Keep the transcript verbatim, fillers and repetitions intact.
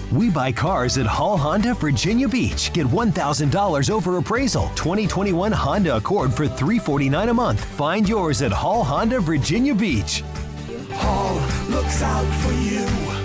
We buy cars at Hall Honda Virginia Beach. Get one thousand dollars over appraisal. twenty twenty-one Honda Accord for three hundred forty-nine dollars a month. Find yours at Hall Honda Virginia Beach. Hall looks out for you.